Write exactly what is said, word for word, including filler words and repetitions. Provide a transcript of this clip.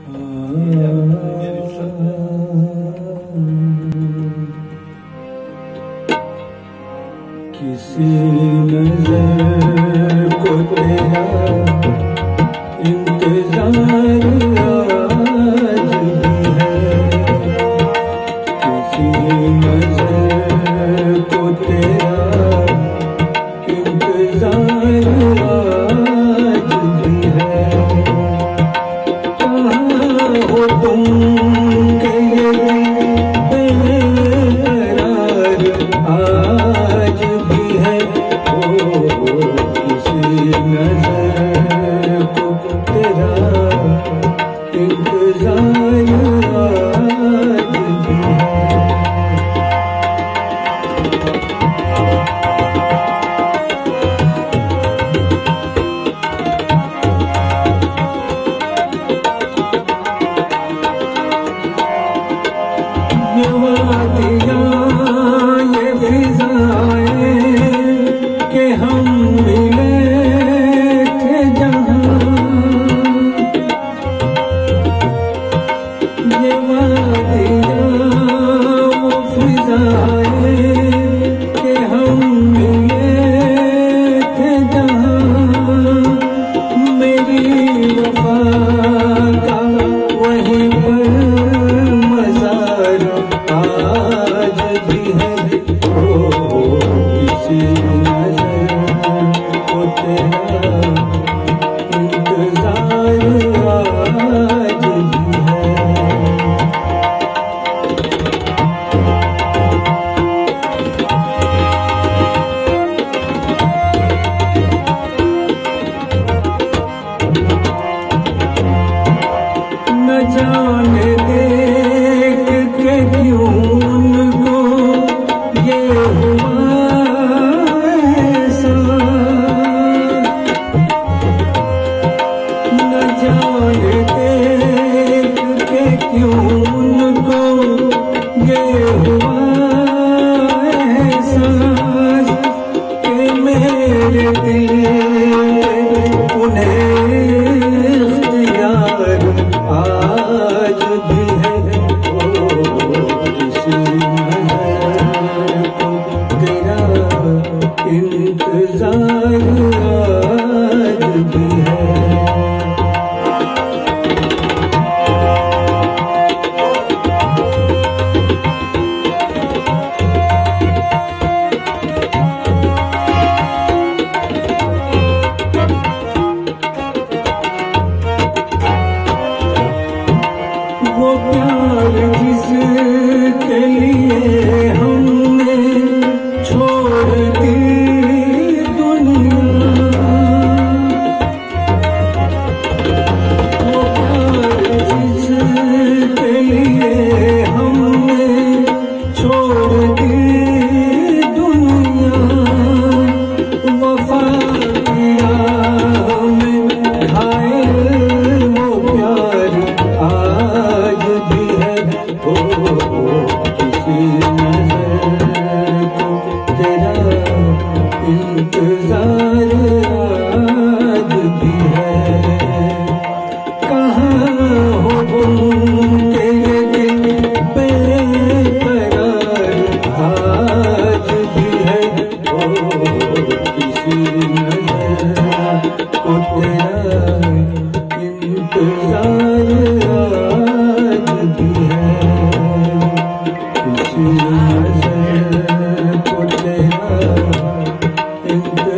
किसी नजर को तेरा इंतजार आज भी है, किसी नजर को तेरा इंतजार आज भी है। कहाँ हो तुम के ये बेकरार आज भी है, ओ किसी नजर को तेरा इंतजार आज भी है। ये वादियाँ ये फिजाएं कि हम मिले थे जहाँ, ये वादियाँ वो फिजाएं कि हम मिले थे जहाँ, मेरी वफा का वहीं पर मज़ार आज भी है, ओ किसी नजर को तेरा इंतजार आज भी है। न जाने देख के क्यों उनको ये हुआ ऐसा, न जाने देख के क्यों उनको ये हुआ ऐसा कि मेरे दिल उन्हें इख्तियार आज भी है, ओ किसी नजर को तेरा इंतजार आज भी है। वो प्यार जिसके लिए हमने छोड़ दी दुनिया, वो प्यार जिसके लिए हमने छोड़ दी दुनिया, वफा किया हमें घायल वो प्यार आज भी है, ओ किसी नजर को तेरा इंतजार आज भी है। कहाँ हो तुम के ये दिल बेकरार आज भी है, ओ किसी नजर को तेरा इंतजार आज भी है, किसी नजर को तेरा इंतजार।